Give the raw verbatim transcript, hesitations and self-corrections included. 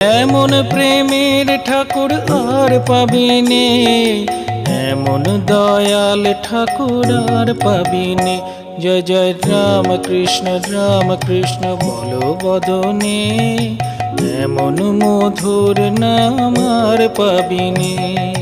एमन प्रेमेर ठाकुर आर पाबिने, एमन दयाल ठाकुर आर पाबिने। जय जय राम कृष्ण राम कृष्ण बोलो बदने, एमन मधुर नाम आर पाबिने।